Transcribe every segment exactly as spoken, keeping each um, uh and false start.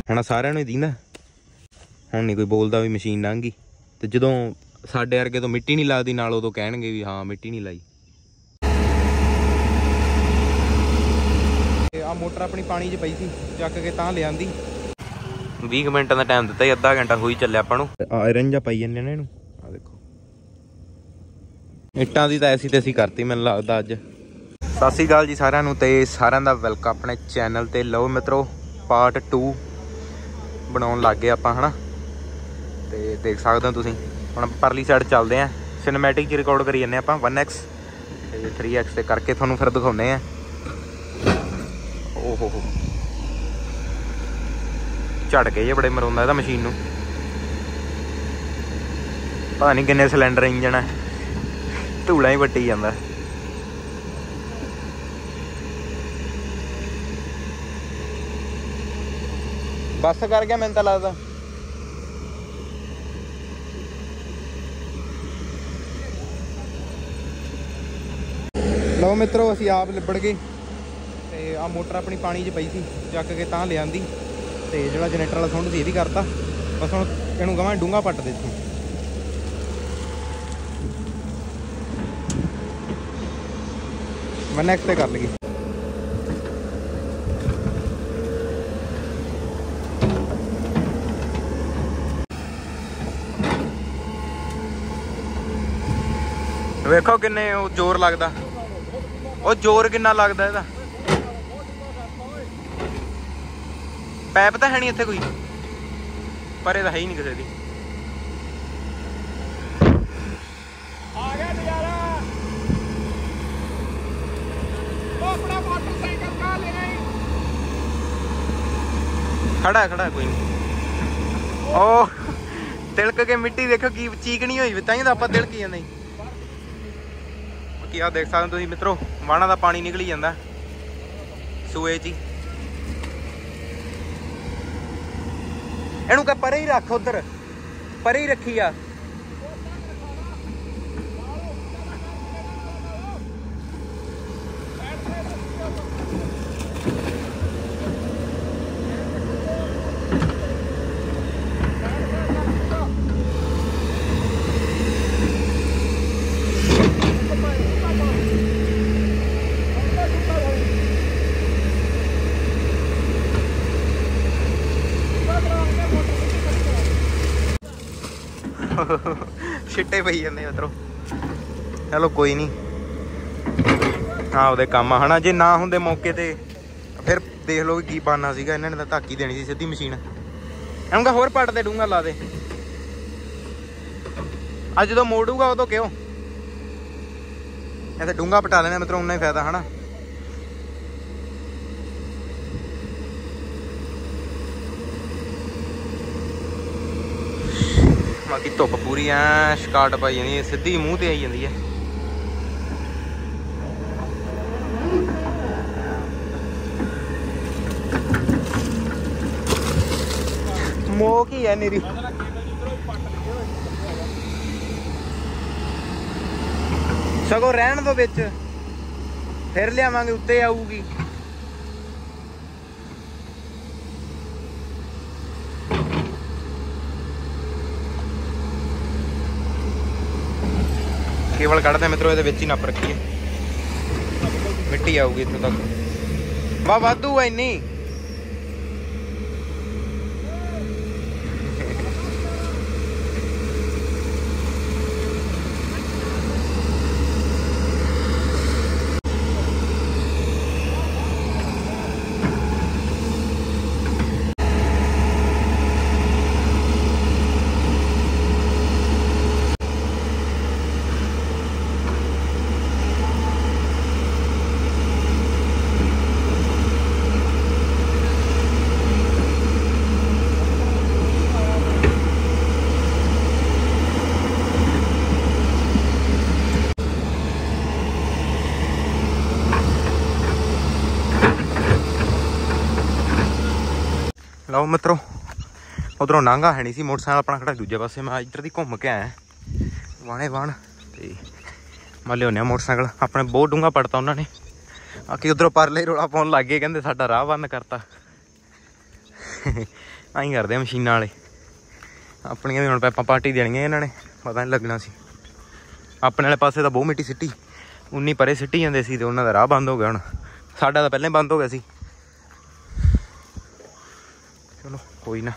ਹੁਣ ਸਾਰਿਆਂ ਨੂੰ ਹੀ ਦੀਂਦਾ, ਹੁਣ ਨਹੀਂ ਕੋਈ ਬੋਲਦਾ ਵੀ ਮਸ਼ੀਨ ਲੰਘ ਗਈ। ਤੇ ਜਦੋਂ ਸਾਡੇ ਵਰਗੇ ਤੋਂ ਮਿੱਟੀ ਨਹੀਂ ਲੱਗਦੀ ਨਾਲ, ਉਦੋਂ ਕਹਿਣਗੇ ਵੀ ਹਾਂ ਮਿੱਟੀ ਨਹੀਂ ਲਾਈ। ਆ ਮੋਟਰ ਆਪਣੀ ਪਾਣੀ 'ਚ ਪਈ ਸੀ, ਚੱਕ ਕੇ ਤਾਂ ਲਿਆਂਦੀ। ਵੀਹ ਮਿੰਟਾਂ ਦਾ ਟਾਈਮ ਦਿੱਤਾ, ਅੱਧਾ ਘੰਟਾ ਹੋਈ ਚੱਲਿਆ ਆਪਾਂ ਨੂੰ। ਆਇਰਨ ਜਾਂ ਪਾਈ ਜਾਂਦੇ ਨੇ ਇਹਨੂੰ, ਆ ਦੇਖੋ ਇੱਟਾਂ ਦੀ ਤਾਂ ਐਸੀ ਤੈਸੀ ਕਰਤੀ ਮੈਨੂੰ ਲੱਗਦਾ ਅੱਜ। ਸਤਿ ਸ਼੍ਰੀ ਅਕਾਲ ਜੀ ਸਾਰਿਆਂ ਨੂੰ, ਤੇ ਸਾਰਿਆਂ ਦਾ ਵੈਲਕਮ ਆਪਣੇ ਚੈਨਲ ਤੇ। ਲਓ ਮਿੱਤਰੋ, ਪਾਰਟ ਟੂ ਬਣਾਉਣ ਲੱਗ ਗਏ ਆਪਾਂ, ਹੈ ਨਾ। ਤੇ ਦੇਖ ਸਕਦੇ ਹੋ ਤੁਸੀਂ, ਹੁਣ ਪਰਲੀ ਸਾਈਡ ਚੱਲਦੇ ਹਾਂ। ਸਿਨੇਮੈਟਿਕ 'ਚ ਰਿਕਾਰਡ ਕਰੀ ਜਾਂਦੇ ਆਪਾਂ ਵਨ ਐਕਸ ਤੇ ਥ੍ਰੀ ਐਕਸ 'ਤੇ ਕਰਕੇ ਤੁਹਾਨੂੰ ਫਿਰ ਦਿਖਾਉਂਦੇ ਹਾਂ। ਓਹ ਹੋ ਝੜ ਗਏ ਜੇ ਬੜੇ ਮਰਾਉਂਦਾ ਇਹਦਾ ਮਸ਼ੀਨ ਨੂੰ। ਪਤਾ ਨਹੀਂ ਕਿੰਨੇ ਸਿਲੰਡਰ ਇੰਜਣ ਹੈ, ਧੂਲਾਂ ਹੀ ਵੱਟੀ ਜਾਂਦਾ। ਬੱਸ ਕਰ ਗਿਆ ਮੈਨੂੰ ਤਾਂ ਲੱਗਦਾ। ਲਓ ਮਿੱਤਰੋ, ਅਸੀਂ ਆਪ ਲਿਬੜ ਗਏ। ਤੇ ਆਹ ਮੋਟਰ ਆਪਣੀ ਪਾਣੀ 'ਚ ਪਈ ਸੀ, ਚੱਕ ਕੇ ਤਾਂ ਲਿਆਂਦੀ। ਤੇ ਜਿਹੜਾ ਜਨਰੇਟਰ ਵਾਲਾ ਸੁੰਡ ਸੀ ਇਹ ਵੀ ਕਰਤਾ। ਬਸ ਹੁਣ ਇਹਨੂੰ ਕਹਾਂ ਡੂੰਘਾ ਪੱਟ ਦੇ ਇੱਥੋਂ। ਵਨ ਐਕਸ ਤੇ ਕਰ ਲਈਏ। ਵੇਖੋ ਕਿੰਨੇ ਉਹ ਜ਼ੋਰ ਲੱਗਦਾ, ਉਹ ਜ਼ੋਰ ਕਿੰਨਾ ਲੱਗਦਾ ਇਹਦਾ। ਪੈਪ ਤਾਂ ਹੈ ਨਹੀਂ ਇੱਥੇ ਕੋਈ, ਪਰ ਇਹਦਾ ਹੈ ਹੀ ਨਹੀਂ ਕਿਸੇ ਦੀ। ਆ ਗਿਆ ਨਜ਼ਾਰਾ। ਉਹ ਆਪਣਾ ਮੋਟਰਸਾਈਕਲ ਕਾ ਲੈ ਗਈ। ਖੜਾ ਖੜਾ ਕੋਈ ਨਹੀਂ। ਉਹ ਤਿਲਕ ਕੇ ਮਿੱਟੀ ਦੇਖੋ ਕੀ ਚੀਕਣੀ ਹੋਈ, ਤਾਂ ਹੀ ਤਾਂ ਆਪਾਂ ਤਿਲਕੀ ਜਾਂਦੇ। ਬਾਕੀ ਆਹ ਦੇਖ ਸਕਦੇ ਹੋ ਤੁਸੀਂ ਮਿੱਤਰੋ, ਵਾਹਣਾ ਦਾ ਪਾਣੀ ਨਿਕਲੀ ਜਾਂਦਾ ਸੂਏ 'ਚ ਹੀ। ਇਹਨੂੰ ਕਹ ਪਰੇ ਹੀ ਰੱਖ, ਉਧਰ ਪਰੇ ਹੀ ਰੱਖੀ ਆ। ਛਿੱਟੇ ਪਈ ਜਾਂਦੇ ਮਿੱਤਰੋ। ਚਲੋ ਕੋਈ ਨਹੀਂ, ਹਾਂ ਉਹਦੇ ਕੰਮ ਆ, ਹੈ ਨਾ। ਜੇ ਨਾ ਹੁੰਦੇ ਮੌਕੇ ਤੇ ਫਿਰ ਦੇਖ ਲਓ ਕੀ ਬਣਨਾ ਸੀਗਾ। ਇਹਨਾਂ ਨੇ ਤਾਂ ਧੱਕ ਹੀ ਦੇਣੀ ਸੀ ਸਿੱਧੀ ਮਸ਼ੀਨ। ਇਹਨੂੰ ਕਹ ਹੋਰ ਪੱਟ ਦੇ, ਡੂੰਘਾ ਲਾ ਦੇ। ਅੱਜ ਜਦੋਂ ਮੋੜੂਗਾ ਉਦੋਂ ਕਿਉਂ ਇੱਥੇ ਡੂੰਘਾ ਪਟਾ ਲੈਣਾ ਮਿੱਤਰੋ, ਉਨਾ ਹੀ ਫਾਇਦਾ, ਹੈ ਨਾ। ਬਾਕੀ ਧੁੱਪ ਪੂਰੀ ਐ ਸ਼ਕਾਟ ਪਾਈ ਜਾਂਦੀ ਹੈ, ਸਿੱਧੀ ਮੂੰਹ ਤੇ ਆਈ ਜਾਂਦੀ ਹੈ। ਮੋਕ ਹੀ ਹੈ ਨੀਰੀ। ਸਗੋਂ ਰਹਿਣ ਦੋ ਵਿੱਚ, ਫਿਰ ਲਿਆਵਾਂਗੇ, ਉੱਤੇ ਆਊਗੀ। ਕੇਵਲ ਕੱਢਦੇ ਮਿੱਤਰੋ, ਇਹਦੇ ਵਿੱਚ ਹੀ ਨੱਪ ਰੱਖੀਏ, ਮਿੱਟੀ ਆਊਗੀ ਇੱਥੋਂ ਤੱਕ। ਵਾਹ ਵਾਧੂ ਆ ਇੰਨੀ। ਲਓ ਮਿੱਤਰੋ, ਉਧਰੋਂ ਨਾਂਗਾ ਹੈ ਨਹੀਂ ਸੀ, ਮੋਟਰਸਾਈਕਲ ਆਪਣਾ ਖੜਾ ਦੂਜੇ ਪਾਸੇ। ਮੈਂ ਇੱਧਰ ਦੀ ਘੁੰਮ ਕੇ ਆਇਆ ਵਾਣੇ ਵਾਣ, ਤੇ ਮੈਂ ਲਿਆਉਂਦੇ ਮੋਟਰਸਾਈਕਲ ਆਪਣੇ। ਬਹੁਤ ਡੂੰਘਾ ਪੜਤਾ ਉਹਨਾਂ ਨੇ। ਬਾਕੀ ਉਧਰੋਂ ਪਰਲੇ ਰੌਲਾ ਪਾਉਣ ਲੱਗ ਗਏ, ਕਹਿੰਦੇ ਸਾਡਾ ਰਾਹ ਬੰਦ ਕਰਤਾ। ਆਈ ਕਰਦੇ ਆ ਮਸ਼ੀਨਾਂ ਵਾਲੇ। ਆਪਣੀਆਂ ਵੀ ਹੁਣ ਪੈਪਾਂ ਪਾਰਟੀ ਦੇਣੀਆਂ ਇਹਨਾਂ ਨੇ, ਪਤਾ ਨਹੀਂ ਲੱਗਣਾ ਸੀ। ਆਪਣੇ ਵਾਲੇ ਪਾਸੇ ਤਾਂ ਬਹੁਤ ਮਿੱਟੀ ਸਿੱਟੀ, ਉਨੀ ਪਰੇ ਸਿੱਟੀ ਜਾਂਦੇ ਸੀ ਤੇ ਉਹਨਾਂ ਦਾ ਰਾਹ ਬੰਦ ਹੋ ਗਿਆ। ਹੁਣ ਸਾਡਾ ਤਾਂ ਪਹਿਲਾਂ ਹੀ ਬੰਦ ਹੋ ਗਿਆ ਸੀ। ਚਲੋ ਕੋਈ ਨਾ।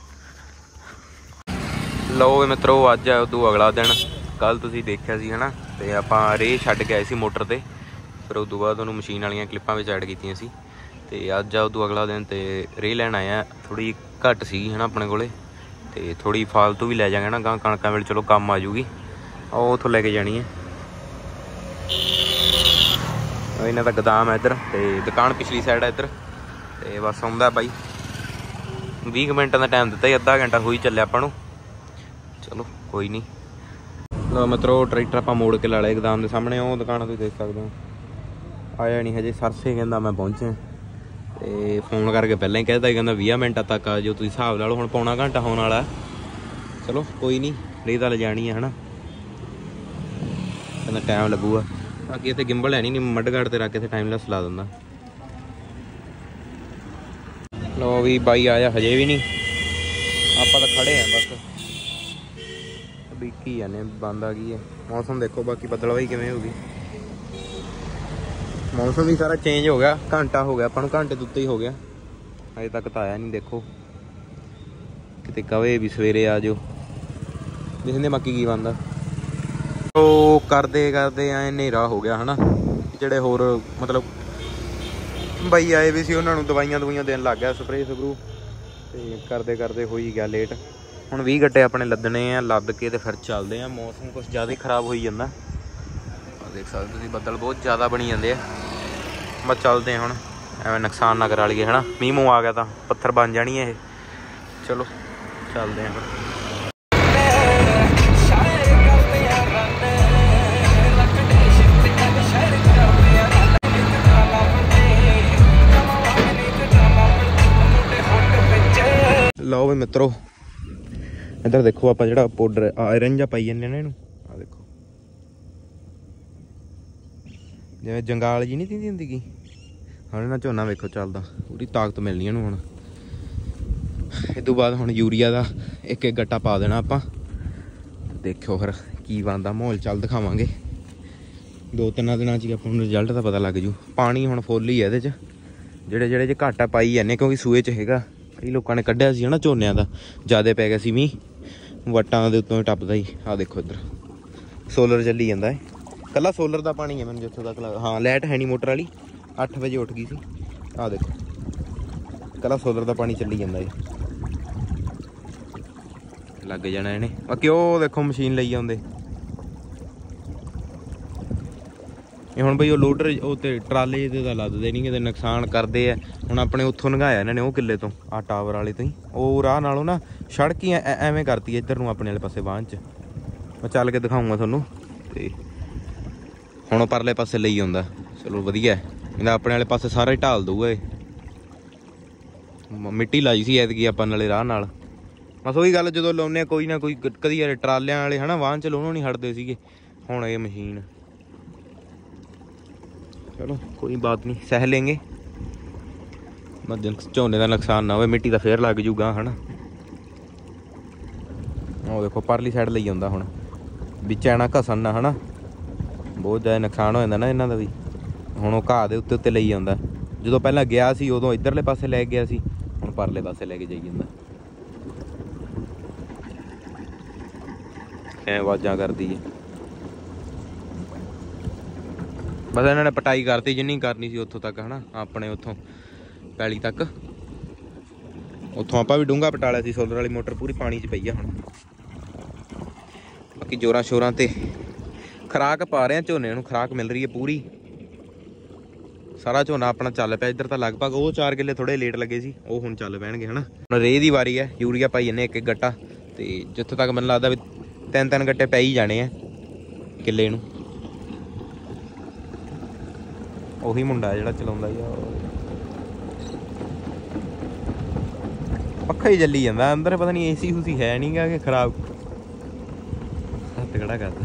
ਲਓ ਮਿੱਤਰੋ, ਅੱਜ ਉਦੋਂ ਅਗਲਾ ਦਿਨ। ਕੱਲ ਤੁਸੀਂ ਦੇਖਿਆ ਸੀ ਹੈ ਨਾ, ਤੇ ਆਪਾਂ ਰੇਹ ਛੱਡ ਕੇ ਆਏ ਸੀ ਮੋਟਰ ਤੇ। ਫਿਰ ਉਦੋਂ ਬਾਅਦ ਉਹਨੂੰ ਮਸ਼ੀਨ ਵਾਲੀਆਂ ਕਲਿੱਪਾਂ ਵਿੱਚ ਐਡ ਕੀਤੀਆਂ ਸੀ। ਤੇ ਅੱਜ ਆ ਉਦੋਂ ਅਗਲਾ ਦਿਨ, ਤੇ ਰੇਹ ਲੈਣ ਆਇਆ। ਥੋੜ੍ਹੀ ਘੱਟ ਸੀ ਹੈ ਨਾ ਆਪਣੇ ਕੋਲੇ, ਤੇ ਥੋੜ੍ਹੀ ਫਾਲਤੂ ਵੀ ਲੈ ਜਾਂਗੇ ਨਾ ਗਾਂ ਕਣਕਾਂ ਵੇਲੇ, ਚਲੋ ਕੰਮ ਆ ਜੂਗੀ। ਉਹ ਉੱਥੋਂ ਲੈ ਕੇ ਜਾਣੀ ਹੈ। ਇਹਨਾਂ ਦਾ ਗੋਦਾਮ ਹੈ ਇੱਧਰ, ਤੇ ਦੁਕਾਨ ਪਿਛਲੀ ਸਾਈਡ ਹੈ ਇੱਧਰ। ਤੇ ਬਸ ਆਉਂਦਾ ਬਾਈ, ਵੀਹ ਕੁ ਮਿੰਟਾਂ ਦਾ ਟਾਈਮ ਦਿੱਤਾ ਜੀ, ਅੱਧਾ ਘੰਟਾ ਹੋਈ ਚੱਲਿਆ ਆਪਾਂ ਨੂੰ। ਚਲੋ ਕੋਈ ਨਹੀਂ। ਲਓ ਮਿੱਤਰੋ, ਟਰੈਕਟਰ ਆਪਾਂ ਮੋੜ ਕੇ ਲਾ ਲਿਆ ਗੋਦਾਮ ਦੇ ਸਾਹਮਣੇ। ਉਹ ਦੁਕਾਨ ਤੁਸੀਂ ਦੇਖ ਸਕਦੇ ਹੋ। ਆਇਆ ਨਹੀਂ ਹਜੇ, ਸਰਸੇ ਕਹਿੰਦਾ ਮੈਂ ਪਹੁੰਚਿਆ। ਤੇ ਫੋਨ ਕਰਕੇ ਪਹਿਲਾਂ ਹੀ ਕਹਿ ਦਿੱਤਾ, ਕਹਿੰਦਾ ਵੀਹ ਮਿੰਟਾਂ ਤੱਕ ਆ ਜਾਓ। ਤੁਸੀਂ ਹਿਸਾਬ ਲਾ ਲਓ, ਹੁਣ ਪੌਣਾ ਘੰਟਾ ਹੋਣ ਵਾਲਾ। ਚਲੋ ਕੋਈ ਨਹੀਂ, ਰੇਹ ਤਾਂ ਲਿਜਾਣੀ ਹੈ ਹੈ ਨਾ, ਕਹਿੰਦਾ ਟਾਈਮ ਲੱਗੂਗਾ। ਬਾਕੀ ਇੱਥੇ ਗਿੰਬਲ ਹੈ ਨਹੀਂ, ਮੱਡਗਾਰਡ ਤੇ ਰੱਖ ਕੇ ਇੱਥੇ ਟਾਈਮ ਲੈਸ ਲਾ ਦਿੰਦਾ। ਲਓ ਵੀ ਬਾਈ ਆਇਆ ਹਜੇ ਵੀ ਨਹੀਂ, ਆਪਾਂ ਤਾਂ ਖੜੇ ਆ ਬਸ ਬੀਕੀ ਜਾਂਦੇ। ਬੰਦ ਆ ਗਈ ਹੈ ਮੌਸਮ, ਦੇਖੋ ਬਾਕੀ ਬੱਦਲਵਾਈ ਕਿਵੇਂ ਹੋ ਗਈ। ਮੌਸਮ ਵੀ ਸਾਰਾ ਚੇਂਜ ਹੋ ਗਿਆ, ਘੰਟਾ ਹੋ ਗਿਆ ਆਪਾਂ ਨੂੰ, ਘੰਟੇ ਦੇ ਉੱਤੇ ਹੀ ਹੋ ਗਿਆ। ਅਜੇ ਤੱਕ ਤਾਂ ਆਇਆ ਨਹੀਂ। ਦੇਖੋ ਕਿਤੇ ਕਵੇ ਵੀ ਸਵੇਰੇ ਆ ਜਾਓ, ਦੇਖਦੇ ਬਾਕੀ ਕੀ ਬਣਦਾ। ਉਹ ਕਰਦੇ ਕਰਦੇ ਐ ਹਨੇਰਾ ਹੋ ਗਿਆ ਹੈ ਨਾ। ਜਿਹੜੇ ਹੋਰ ਮਤਲਬ ਬਾਈ ਆਏ ਵੀ ਸੀ, ਉਹਨਾਂ ਨੂੰ ਦਵਾਈਆਂ ਦਵਾਈਆਂ ਦੇਣ ਲੱਗ ਗਿਆ, ਸਪਰੇਅ ਸਪਰੂ, ਤੇ ਕਰਦੇ ਕਰਦੇ ਹੋ ਹੀ ਗਿਆ ਲੇਟ। ਹੁਣ ਵੀਹ ਗੱਟੇ ਆਪਣੇ ਲੱਦਣੇ ਆ, ਲੱਦ ਕੇ ਤੇ ਫਿਰ ਚੱਲਦੇ ਆ। ਮੌਸਮ ਕੁਛ ਜ਼ਿਆਦਾ ਹੀ ਖਰਾਬ ਹੋਈ ਜਾਂਦਾ, ਦੇਖ ਸਕਦੇ ਤੁਸੀਂ, ਬੱਦਲ ਬਹੁਤ ਜ਼ਿਆਦਾ ਬਣੀ ਜਾਂਦੇ ਆ। ਬਸ ਚੱਲਦੇ ਆ ਹੁਣ, ਐਵੇਂ ਨੁਕਸਾਨ ਨਾ ਕਰਾ ਲਈਏ ਹੈ ਨਾ। ਮੀਂਹ ਮੂੰਹ ਆ ਗਿਆ ਤਾਂ ਪੱਥਰ ਬਣ ਜਾਣੀ ਇਹ। ਚਲੋ ਚੱਲਦੇ ਆ ਫਿਰ। ਲਓ ਵੀ ਮਿੱਤਰੋ, ਇੱਧਰ ਦੇਖੋ ਆਪਾਂ ਜਿਹੜਾ ਪਾਊਡਰ ਆਇਰਨ ਜਿਹਾ ਪਾਈ ਜਾਂਦੇ ਨੇ ਇਹਨੂੰ, ਆਹ ਦੇਖੋ ਜਿਵੇਂ ਜੰਗਾਲ ਜੀ ਨਹੀਂ ਦਿੰਦੀ ਹੁੰਦੀ ਗੀ। ਹੁਣ ਇਹਨਾਂ ਝੋਨਾ ਵੇਖੋ ਚੱਲਦਾ, ਪੂਰੀ ਤਾਕਤ ਮਿਲਣੀ ਇਹਨੂੰ। ਹੁਣ ਇਹ ਤੋਂ ਬਾਅਦ ਹੁਣ ਯੂਰੀਆ ਦਾ ਇੱਕ ਇੱਕ ਗੱਟਾ ਪਾ ਦੇਣਾ ਆਪਾਂ। ਦੇਖਿਓ ਫਿਰ ਕੀ ਬਣਦਾ ਮਾਹੌਲ, ਚੱਲ ਦਿਖਾਵਾਂਗੇ। ਦੋ ਤਿੰਨਾਂ ਦਿਨਾਂ 'ਚ ਹੀ ਆਪਾਂ ਨੂੰ ਰਿਜ਼ਲਟ ਤਾਂ ਪਤਾ ਲੱਗ ਜੂ। ਪਾਣੀ ਹੁਣ ਫੁੱਲ ਹੀ ਹੈ ਇਹਦੇ 'ਚ, ਜਿਹੜੇ ਜਿਹੜੇ 'ਚ ਘਾਟਾ ਪਾਈ ਜਾਂਦੇ, ਕਿਉਂਕਿ ਸੂਏ 'ਚ ਹੈਗਾ। ਕਈ ਲੋਕਾਂ ਨੇ ਕੱਢਿਆ ਸੀ ਹੈ ਨਾ ਝੋਨਿਆਂ ਦਾ, ਜ਼ਿਆਦਾ ਪੈ ਗਿਆ ਸੀ ਮੀਂਹ, ਵੱਟਾਂ ਦੇ ਉੱਤੋਂ ਹੀ ਟੱਪਦਾ ਹੀ। ਆਹ ਦੇਖੋ ਇੱਧਰ ਸੋਲਰ ਚੱਲੀ ਜਾਂਦਾ ਹੈ, ਇਕੱਲਾ ਸੋਲਰ ਦਾ ਪਾਣੀ ਹੈ ਮੈਨੂੰ ਜਿੱਥੋਂ ਤੱਕ ਲੱਗਦਾ। ਹਾਂ ਲਾਈਟ ਹੈ ਨਹੀਂ ਮੋਟਰ ਵਾਲੀ, ਅੱਠ ਵਜੇ ਉੱਠ ਗਈ ਸੀ। ਆਹ ਦੇਖੋ ਇਕੱਲਾ ਸੋਲਰ ਦਾ ਪਾਣੀ ਚੱਲੀ ਜਾਂਦਾ ਹੈ, ਲੱਗ ਜਾਣਾ ਇਹਨੇ। ਬਾਕੀ ਉਹ ਦੇਖੋ ਮਸ਼ੀਨ ਲਈ ਆਉਂਦੇ ਇਹ। ਹੁਣ ਬਈ ਉਹ ਲੋਡਰ ਉਹ ਤੇ ਟਰਾਲੇ ਦੇ ਤਾਂ ਲੱਦਦੇ ਨਹੀਂ, ਕਿਤੇ ਨੁਕਸਾਨ ਕਰਦੇ ਆ। ਹੁਣ ਆਪਣੇ ਉੱਥੋਂ ਲੰਘਾਇਆ ਇਹਨਾਂ ਨੇ, ਉਹ ਕਿੱਲੇ ਤੋਂ, ਆਹ ਟਾਵਰ ਵਾਲੇ ਤੋਂ ਹੀ। ਉਹ ਰਾਹ ਨਾਲੋਂ ਨਾ ਸੜਕ ਹੀ ਐਵੇਂ ਕਰਤੀ ਇੱਧਰ ਨੂੰ, ਆਪਣੇ ਵਾਲੇ ਪਾਸੇ ਬਾਂਹ 'ਚ। ਮੈਂ ਚੱਲ ਕੇ ਦਿਖਾਊਂਗਾ ਤੁਹਾਨੂੰ। ਤੇ ਹੁਣ ਉਹ ਪਰਲੇ ਪਾਸੇ ਲਈ ਆਉਂਦਾ। ਚਲੋ ਵਧੀਆ, ਇਹਦਾ ਆਪਣੇ ਵਾਲੇ ਪਾਸੇ ਸਾਰਾ ਹੀ ਢਾਲ ਦਊਗਾ ਇਹ। ਮਿੱਟੀ ਲਾਈ ਸੀ ਐਤਕੀ ਆਪਾਂ ਨਾਲੇ ਰਾਹ ਨਾਲ। ਬਸ ਉਹੀ ਗੱਲ, ਜਦੋਂ ਲਾਉਂਦੇ ਆ ਕੋਈ ਨਾ ਕੋਈ, ਕਦੀ ਯਾਰ ਟਰਾਲਿਆਂ ਵਾਲੇ ਹੈ ਨਾ ਵਾਹਨ 'ਚ ਲਾਉਣੋਂ ਨਹੀਂ ਹਟਦੇ ਸੀਗੇ। ਹੁਣ ਇਹ ਮਸ਼ੀਨ, ਚਲੋ ਕੋਈ ਬਾਤ ਨਹੀਂ, ਸਹਿ ਲੈਂਗੇ। ਝੋਨੇ ਦਾ ਨੁਕਸਾਨ ਨਾ ਹੋਵੇ, ਮਿੱਟੀ ਦਾ ਫੇਰ ਲੱਗ ਜੂਗਾ ਹੈ ਨਾ। ਉਹ ਦੇਖੋ ਪਰਲੀ ਸਾਈਡ ਲਈ ਆਉਂਦਾ ਹੁਣ, ਵਿੱਚ ਆਣਾ ਘਸਣ ਨਾ ਹੈ ਨਾ, ਬਹੁਤ ਜ਼ਿਆਦਾ ਨੁਕਸਾਨ ਹੋ ਜਾਂਦਾ ਨਾ ਇਹਨਾਂ ਦਾ ਵੀ। ਹੁਣ ਉਹ ਘਾਹ ਦੇ ਉੱਤੇ ਉੱਤੇ ਲਈ ਆਉਂਦਾ। ਜਦੋਂ ਪਹਿਲਾਂ ਗਿਆ ਸੀ ਉਦੋਂ ਇੱਧਰਲੇ ਪਾਸੇ ਲੈ ਗਿਆ ਸੀ, ਹੁਣ ਪਰਲੇ ਪਾਸੇ ਲੈ ਕੇ ਜਾਈ ਜਾਂਦਾ। ਐ ਆਵਾਜ਼ਾਂ ਕਰਦੀ ਹੈ। ਬਸ ਇਹਨਾਂ ਨੇ ਪਟਾਈ ਕਰਤੀ ਜਿੰਨੀ ਕਰਨੀ ਸੀ ਉੱਥੋਂ ਤੱਕ ਹੈ ਨਾ, ਆਪਣੇ ਉੱਥੋਂ ਪੈਲੀ ਤੱਕ। ਉੱਥੋਂ ਆਪਾਂ ਵੀ ਡੂੰਘਾ ਪਟਾ ਲਿਆ ਸੀ, ਸੋਲਰ ਵਾਲੀ ਮੋਟਰ ਪੂਰੀ ਪਾਣੀ 'ਚ ਪਈ ਆ ਹੁਣ। ਬਾਕੀ ਜ਼ੋਰਾਂ ਸ਼ੋਰਾਂ ਤੇ ਖੁਰਾਕ ਪਾ ਰਹੇ ਆ ਝੋਨੇ ਨੂੰ, ਖੁਰਾਕ ਮਿਲ ਰਹੀ ਹੈ ਪੂਰੀ। ਸਾਰਾ ਝੋਨਾ ਆਪਣਾ ਚੱਲ ਪਿਆ ਇੱਧਰ ਤਾਂ ਲਗਭਗ। ਉਹ ਚਾਰ ਕਿੱਲੇ ਥੋੜੇ ਲੇਟ ਲੱਗੇ ਸੀ, ਉਹ ਹੁਣ ਚੱਲ ਪੈਣਗੇ ਹੈ ਨਾ। ਹੁਣ ਰੇਹ ਦੀ ਵਾਰੀ ਹੈ, ਯੂਰੀਆ ਪਾਈ ਜਾਂਦੇ ਇੱਕ ਇੱਕ ਗੱਟਾ। ਤੇ ਜਿੱਥੋਂ ਤੱਕ ਮੈਨੂੰ ਲੱਗਦਾ ਵੀ ਤਿੰਨ ਤਿੰਨ ਗੱਟੇ ਪੈ ਹੀ ਜਾਣੇ ਆ ਕਿੱਲੇ ਨੂੰ। ਉਹੀ ਮੁੰਡਾ ਜਿਹੜਾ ਚਲਾਉਂਦਾ ਹੀ ਆ, ਪੱਖਾ ਹੀ ਚੱਲੀ ਜਾਂਦਾ ਅੰਦਰ। ਪਤਾ ਨਹੀਂ ਏਸੀ ਉਸੀ ਹੈ ਨਹੀਂ ਗਾ ਕਿ ਖਰਾਬ, ਹੱਥ ਖੜਾ ਕਰਦਾ।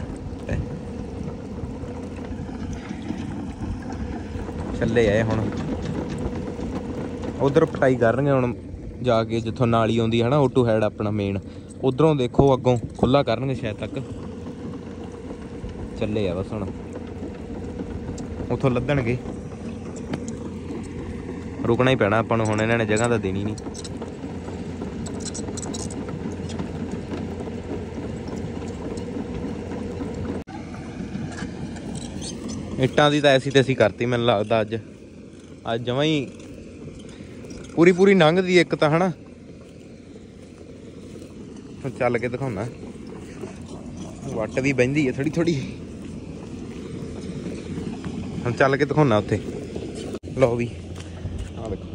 ਚੱਲੇ ਆਏ ਹੁਣ, ਉਧਰ ਪਟਾਈ ਕਰਨਗੇ ਹੁਣ। जाके जिथों नाली आउंदी है ना ओटू हैड अपना मेन उधरों देखो अगों खुला करनगे शायद तक चले आ बस हुण उथों लद्दणगे रुकना ही पैना आपां नूं हुण इन्हां ने जगह तां देनी नहीं। इट्टां दी तां ऐसी तैसी करती मैनूं लगदा अज अज जमां ही पूरी पूरी लंघदी एक तां हना चल के दिखाउणा वट भी बहिंदी है थोड़ी थोड़ी हम चल के दिखाउणा उत्थे लो भी आ देखो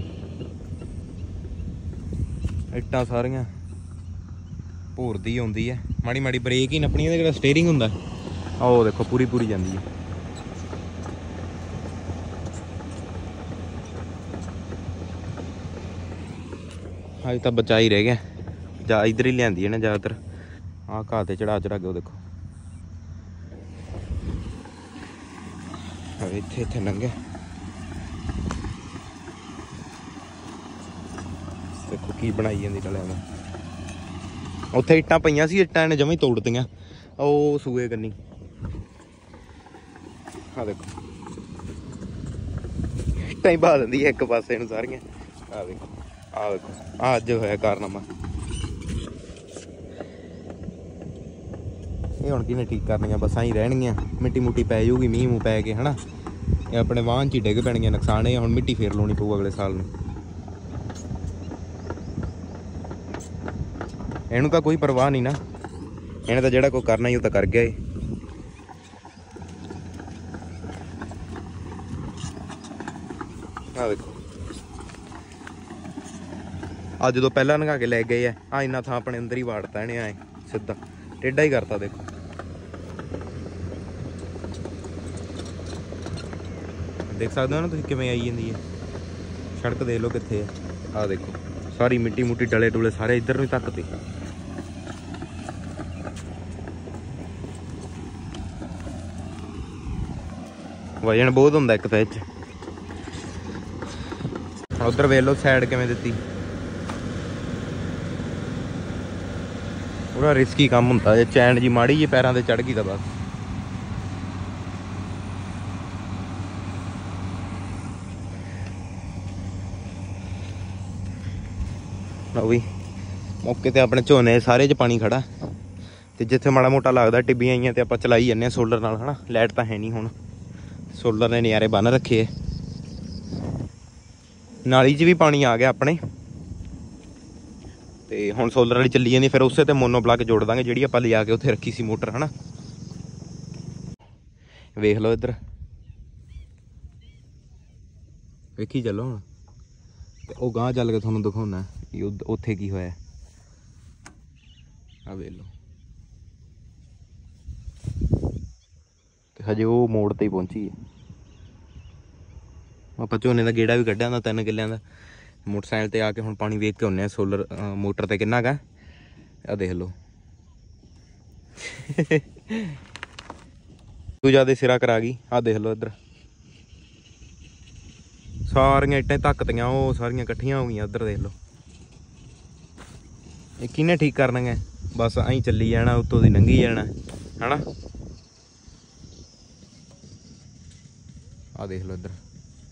इट्टां सारियां भोरदी आउंदी है माड़ी माड़ी ब्रेक ही नप्पनी है जिहड़ा स्टेयरिंग हुंदा ओह देखो पूरी पूरी जांदी है। अज तो बचा ही रह गया जा इधर ही लियांदी है ना ज़्यादातर आ घाह ते चढ़ा चढ़ा के देखो इत्थे इत्थे लंघे देखो की बनाई जाती डलिया में उत्थे इट्टां पईयां सी इट्टां ने जमां ही तोड़तियां ओ सूए कन्नी आ देखो इट्टां ही बहा दिंदी एक पासे नूं सारियां आ देखो आ देखो आ अज होया कारनामा ये हुण किहने ठीक करनियां बसां ही रहणगियां मिट्टी मुट्टी पै जाऊगी मींह मूंह पै के है ना ये अपने वाहन च ही डिग पैणगियां नुकसान है हुण मिट्टी फेर लाउणी पऊ अगले साल नूं इहनूं तां कोई परवाह नहीं ना इहने तां जिहड़ा कोई करना ही ओह तां कर गया आ देखो आ जो पहला लंघा के लै गए आ इन्ना थां अपने अंदर ही वाड़ता इन्हें आए सीधा टेढ़ा ही करता देखो देख सकते हो ना तुम किवें आई जाती है सड़क देख लो कित्थे है आ देखो सारी मिट्टी मुट्टी डले डुले सारे इधर नूं धक्कते वजन बहुत हुंदा एक तां इह च उधर वेख लो साइड किवें दित्ती पूरा रिस्की काम होंदा जे चैन जी माड़ी जी पैरां ते चढ़ गई तां बस लो भी मौके ते अपने झोने सारे च पानी खड़ा ते जिथे माड़ा मोटा लगदा टिब्बियां आईयां ते आपां चलाई जन्ने सोलर नाल है ना लाइट तां है नहीं हुण सोलर ने नज़ारे बन रखे नाली च भी पानी आ गया अपने ते हुण सोलर वाली चली जांदी फिर उसे ते मोनो प्लग जोड़ दांगे जिहड़ी आपां लिया के उत्थे रखी सी मोटर है ना वेख लो इधर वेखी चलो हुण ते ओह गांह चल के तुहानूं दिखाउणा उत्थे की होया आ वेख लो ते हजे वो मोड़ ते ही पहुंची है आपां झोने दा गेड़ा भी कड्ढिया होंदा तीन किल्लियां दा मोटरसाइकिल ते आके हुण पानी वेख के आउने सोलर मोटर ते किन्ना गा आ देख लो तू ज्यादा सिरा करा गई आ देख लो इधर सारियां इट्टां धक्कतियां ओह सारियां कट्ठियां हो गईयां उधर देख लो ये किन्ने ठीक करनगे बस अं चली जाना उत्तों दी लंघी जाना है ना आ देख लो इधर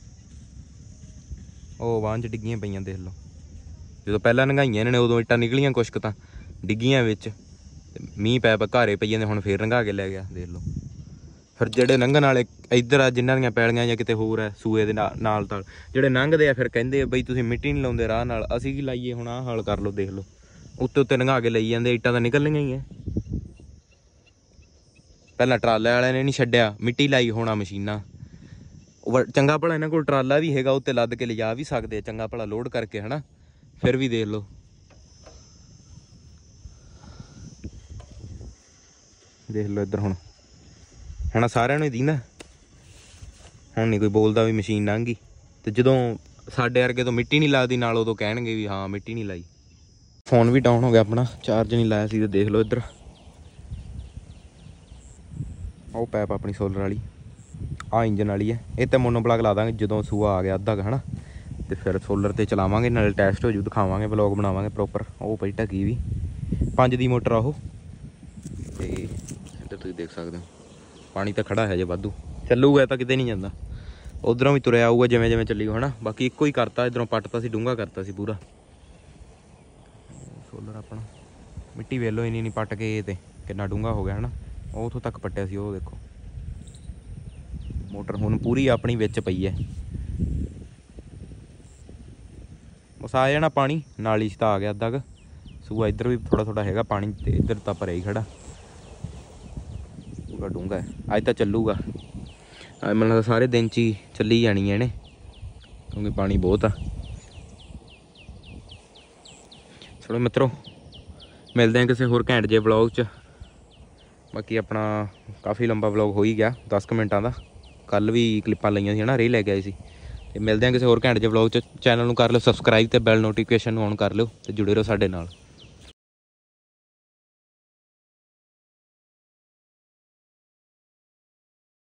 ਉਹ ਵਾਹਨ 'ਚ ਡਿੱਗੀਆਂ ਪਈਆਂ ਦੇਖ ਲਓ ਜਦੋਂ ਪਹਿਲਾਂ ਲੰਘਾਈਆਂ ਇਹਨਾਂ ਨੇ ਉਦੋਂ ਇੱਟਾਂ ਨਿਕਲੀਆਂ ਕੁਛ ਕੁ ਤਾਂ ਡਿੱਗੀਆਂ ਵਿੱਚ ਮੀਂਹ ਪੈ ਪੈ ਘਾਰੇ ਪਈ ਜਾਂਦੇ ਹੁਣ ਫੇਰ ਲੰਘਾ ਕੇ ਲੈ ਗਿਆ ਦੇਖ ਲਓ ਫਿਰ ਜਿਹੜੇ ਲੰਘਣ ਵਾਲੇ ਇੱਧਰ ਆ ਜਿਨ੍ਹਾਂ ਦੀਆਂ ਪੈਲੀਆਂ ਜਾਂ ਕਿਤੇ ਹੋਰ ਹੈ ਸੂਏ ਦੇ ਨਾਲ ਤਾਲ ਜਿਹੜੇ ਲੰਘਦੇ ਆ ਫਿਰ ਕਹਿੰਦੇ ਆ ਬਈ ਤੁਸੀਂ ਮਿੱਟੀ ਨਹੀਂ ਲਾਉਂਦੇ ਰਾਹ ਨਾਲ ਅਸੀਂ ਕੀ ਲਾਈਏ ਹੁਣ ਆਹ ਹਾਲ ਕਰ ਲਓ ਦੇਖ ਲਓ ਉੱਤੇ ਉੱਤੇ ਲੰਘਾ ਕੇ ਲਈ ਜਾਂਦੇ ਇੱਟਾਂ ਤਾਂ ਨਿਕਲਣੀਆਂ ਹੀ ਹੈ ਪਹਿਲਾਂ ਟਰਾਲੇ ਵਾਲਿਆਂ ਨੇ ਨਹੀਂ ਛੱਡਿਆ ਮਿੱਟੀ ਲਾਈ ਹੋਣਾ ਮਸ਼ੀਨਾਂ चंगा भला इन्होंने को ट्राला भी है उत्ते लद के लिजा भी सकते चंगा भला लोड करके है ना फिर भी देख लो देख लो इधर हुण हुण सारिਆਂ ਨੂੰ ही दींदा हुण नहीं कोई बोलता भी मशीन लंघ गई तो जदों साडे वर्गे तो मिट्टी नहीं लगती नाल उदों कहणगे भी हाँ मिट्टी नहीं लाई फोन भी डाउन हो गया अपना चार्ज नहीं लाया सी तो देख लो इधर वो पैप अपनी सोलर वाली आ इंजन वाली है ये तो मोनो प्लग ला देंगे जो सूआ आ गया अद्धा है ना ਤੇ ਫਿਰ ਸੋਲਰ ਤੇ ਚਲਾਵਾਂਗੇ, ਨਾਲੇ ਟੈਸਟ ਹੋ ਜੂ, ਦਿਖਾਵਾਂਗੇ, ਵਲੌਗ ਬਣਾਵਾਂਗੇ ਪ੍ਰੋਪਰ। ਉਹ ਪਈ ਢੱਕੀ ਵੀ ਪੰਜ ਦੀ ਮੋਟਰ ਆ ਉਹ। ਤੇ ਇੱਧਰ ਤੁਸੀਂ ਦੇਖ ਸਕਦੇ ਹੋ ਪਾਣੀ ਤਾਂ ਖੜਾ ਹੈ ਜੇ ਵਾਧੂ, ਚੱਲੂਗਾ ਤਾਂ ਕਿਤੇ ਨਹੀਂ ਜਾਂਦਾ। ਉਧਰੋਂ ਵੀ ਤੁਰਿਆ ਆਊਗਾ ਜਿਵੇਂ ਜਿਵੇਂ ਚੱਲੀ ਹੈ ਨਾ। ਬਾਕੀ ਇੱਕੋ ਹੀ ਕਰਤਾ, ਇੱਧਰੋਂ ਪੱਟਤਾ ਸੀ, ਡੂੰਘਾ ਕਰਤਾ ਸੀ ਪੂਰਾ ਸੋਲਰ ਆਪਣਾ। ਮਿੱਟੀ ਵੇਲੋ ਇੰਨੀ ਨਹੀਂ ਪੱਟ ਕੇ ਤੇ ਕਿੰਨਾ ਡੂੰਘਾ ਹੋ ਗਿਆ ਹੈ ਨਾ। ਉਹ ਉੱਥੋਂ ਤੱਕ ਪੱਟਿਆ ਸੀ, ਉਹ ਦੇਖੋ। ਮੋਟਰ ਹੁਣ ਪੂਰੀ ਆਪਣੀ ਵਿੱਚ ਪਈ ਹੈ, ਬਸ ਆ ਜਾਣਾ ਪਾਣੀ। ਨਾਲੀ 'ਚ ਤਾਂ ਆ ਗਿਆ ਅੱਧਾ ਕੁ ਸੂਆ, ਇੱਧਰ ਵੀ ਥੋੜ੍ਹਾ ਥੋੜ੍ਹਾ ਹੈਗਾ ਪਾਣੀ, ਤੇ ਇੱਧਰ ਤਾਂ ਭਰਿਆ ਹੀ ਖੜਾ, ਪੂਰਾ ਡੂੰਘਾ ਹੈ। ਅੱਜ ਤਾਂ ਚੱਲੂਗਾ, ਅੱਜ ਮੈਨੂੰ ਲੱਗਦਾ ਸਾਰੇ ਦਿਨ 'ਚ ਹੀ ਚੱਲੀ ਜਾਣੀ ਹੈ ਇਹਨੇ, ਕਿਉਂਕਿ ਪਾਣੀ ਬਹੁਤ ਆ। ਚਲੋ ਮਿੱਤਰੋ, ਮਿਲਦੇ ਹਾਂ ਕਿਸੇ ਹੋਰ ਘੈਂਟ ਜਿਹੇ ਵਲੌਗ 'ਚ। ਬਾਕੀ ਆਪਣਾ ਕਾਫੀ ਲੰਬਾ ਵਲੌਗ ਹੋ ਹੀ ਗਿਆ, ਦਸ ਕੁ ਮਿੰਟਾਂ ਦਾ। ਕੱਲ੍ਹ ਵੀ ਕਲਿੱਪਾਂ ਲਈਆਂ ਸੀ ਹੈ ਨਾ, ਰੇ ਲੈ ਕੇ ਆਏ ਸੀ। ਤੇ ਮਿਲਦੇ ਹਾਂ ਕਿਸੇ ਹੋਰ ਘੈਂਟ ਜਿਹੇ ਵਲੌਗ 'ਚ। ਚੈਨਲ ਨੂੰ ਕਰ ਲਿਓ ਸਬਸਕ੍ਰਾਈਬ, ਤੇ ਬੈਲ ਨੋਟੀਫਿਕੇਸ਼ਨ ਨੂੰ ਔਨ ਕਰ ਲਿਓ, ਤੇ ਜੁੜੇ ਰਹੋ ਸਾਡੇ ਨਾਲ।